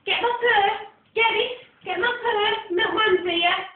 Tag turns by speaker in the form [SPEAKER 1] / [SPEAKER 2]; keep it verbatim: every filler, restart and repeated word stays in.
[SPEAKER 1] Get my purse. Get it. Get my purse. My mum for you.